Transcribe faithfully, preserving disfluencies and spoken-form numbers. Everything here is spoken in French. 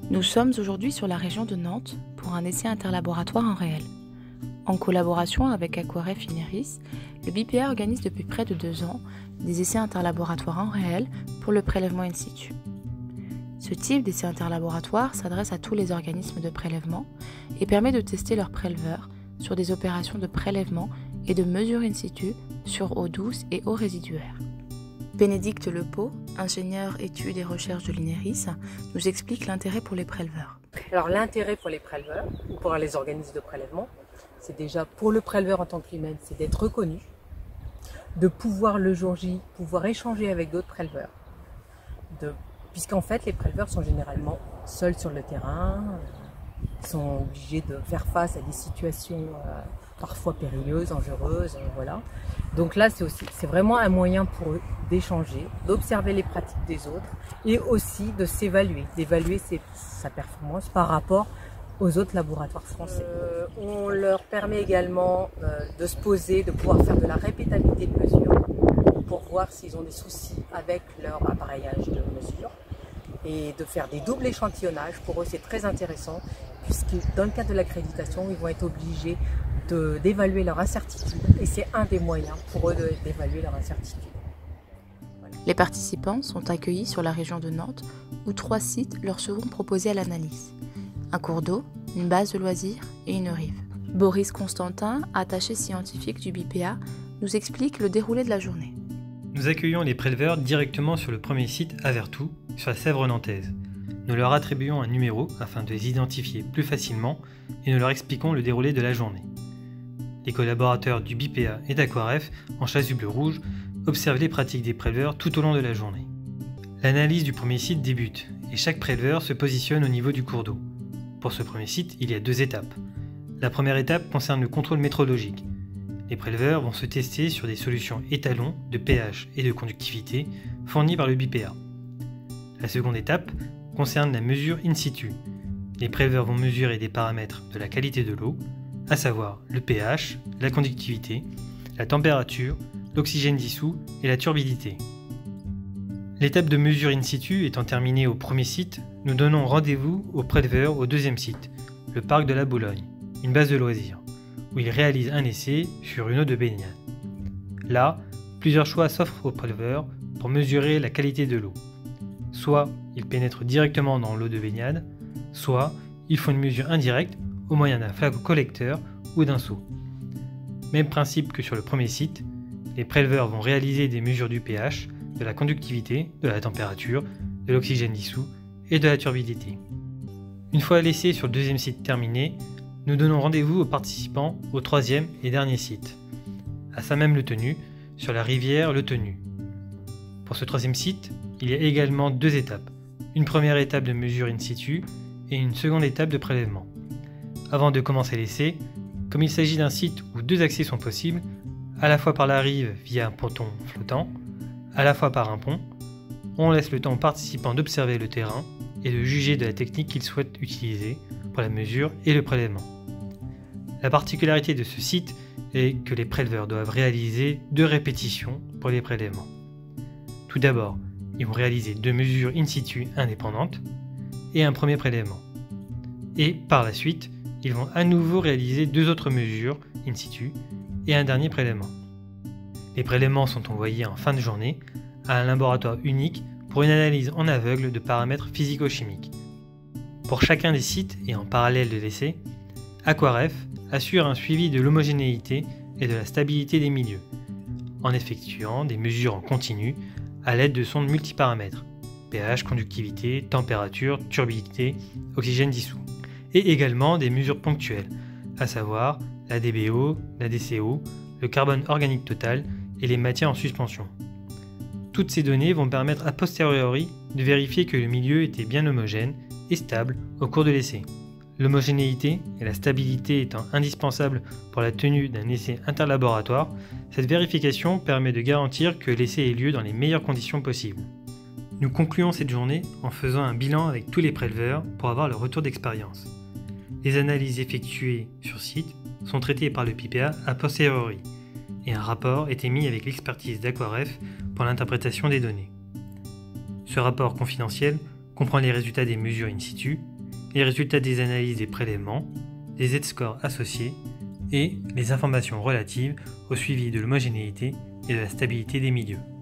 Nous sommes aujourd'hui sur la région de Nantes pour un essai interlaboratoire en réel. En collaboration avec Aquaref Ineris, le B P A organise depuis près de deux ans des essais interlaboratoires en réel pour le prélèvement in situ. Ce type d'essai interlaboratoire s'adresse à tous les organismes de prélèvement et permet de tester leurs préleveurs sur des opérations de prélèvement et de mesure in situ sur eau douce et eau résiduaire. Bénédicte Lepeau, ingénieure études et recherches de l'Ineris, nous explique l'intérêt pour les préleveurs. Alors l'intérêt pour les préleveurs ou pour les organismes de prélèvement, c'est déjà pour le préleveur en tant que lui-même, c'est d'être reconnu, de pouvoir le jour J, pouvoir échanger avec d'autres préleveurs, de, puisqu'en fait les préleveurs sont généralement seuls sur le terrain, ils sont obligés de faire face à des situations euh, parfois périlleuses, dangereuses, euh, voilà. Donc là c'est aussi, c'est vraiment un moyen pour eux d'échanger, d'observer les pratiques des autres et aussi de s'évaluer, d'évaluer sa performance par rapport aux autres laboratoires français. Euh, on leur permet également euh, de se poser, de pouvoir faire de la répétabilité de mesure pour voir s'ils ont des soucis avec leur appareillage de mesure et de faire des doubles échantillonnages. Pour eux c'est très intéressant puisque dans le cadre de l'accréditation ils vont être obligés d'évaluer leur incertitude et c'est un des moyens pour eux d'évaluer leur incertitude. Voilà. Les participants sont accueillis sur la région de Nantes où trois sites leur seront proposés à l'analyse. Un cours d'eau, une base de loisirs et une rive. Boris Constantin, attaché scientifique du B P A, nous explique le déroulé de la journée. Nous accueillons les préleveurs directement sur le premier site à Vertou, sur la Sèvre nantaise. Nous leur attribuons un numéro afin de les identifier plus facilement et nous leur expliquons le déroulé de la journée. Les collaborateurs du B P A et d'Aquaref, en chasuble rouge, observent les pratiques des préleveurs tout au long de la journée. L'analyse du premier site débute et chaque préleveur se positionne au niveau du cours d'eau. Pour ce premier site, il y a deux étapes. La première étape concerne le contrôle métrologique. Les préleveurs vont se tester sur des solutions étalons de pH et de conductivité fournies par le B P A. La seconde étape concerne la mesure in situ. Les préleveurs vont mesurer des paramètres de la qualité de l'eau, à savoir le pH, la conductivité, la température, l'oxygène dissous et la turbidité. L'étape de mesure in situ étant terminée au premier site, nous donnons rendez-vous aux préleveurs au deuxième site, le parc de la Boulogne, une base de loisirs, où ils réalisent un essai sur une eau de baignade. Là, plusieurs choix s'offrent aux préleveurs pour mesurer la qualité de l'eau. Soit ils pénètrent directement dans l'eau de baignade, soit ils font une mesure indirecte au moyen d'un flaco collecteur ou d'un seau. Même principe que sur le premier site, les préleveurs vont réaliser des mesures du pH, de la conductivité, de la température, de l'oxygène dissous et de la turbidité. Une fois l'essai sur le deuxième site terminé, nous donnons rendez-vous aux participants au troisième et dernier site, à Saint-Même-le-Tenu, sur la rivière Le Tenu. Pour ce troisième site, il y a également deux étapes, une première étape de mesure in situ et une seconde étape de prélèvement. Avant de commencer l'essai, comme il s'agit d'un site où deux accès sont possibles, à la fois par la rive via un ponton flottant, à la fois par un pont, on laisse le temps aux participants d'observer le terrain et de juger de la technique qu'ils souhaitent utiliser pour la mesure et le prélèvement. La particularité de ce site est que les préleveurs doivent réaliser deux répétitions pour les prélèvements. Tout d'abord, ils vont réaliser deux mesures in situ indépendantes et un premier prélèvement. Et par la suite, ils vont à nouveau réaliser deux autres mesures in situ et un dernier prélèvement. Les prélèvements sont envoyés en fin de journée à un laboratoire unique pour une analyse en aveugle de paramètres physico-chimiques. Pour chacun des sites et en parallèle de l'essai, Aquaref assure un suivi de l'homogénéité et de la stabilité des milieux, en effectuant des mesures en continu à l'aide de sondes multiparamètres, pH, conductivité, température, turbidité, oxygène dissous, et également des mesures ponctuelles, à savoir la D B O, la D C O, le carbone organique total et les matières en suspension. Toutes ces données vont permettre a posteriori de vérifier que le milieu était bien homogène et stable au cours de l'essai. L'homogénéité et la stabilité étant indispensables pour la tenue d'un essai interlaboratoire, cette vérification permet de garantir que l'essai ait lieu dans les meilleures conditions possibles. Nous concluons cette journée en faisant un bilan avec tous les préleveurs pour avoir le retour d'expérience. Les analyses effectuées sur site sont traitées par le B P A a posteriori et un rapport est émis avec l'expertise d'Aquaref pour l'interprétation des données. Ce rapport confidentiel comprend les résultats des mesures in situ les résultats des analyses des prélèvements, les Z-scores associés et les informations relatives au suivi de l'homogénéité et de la stabilité des milieux.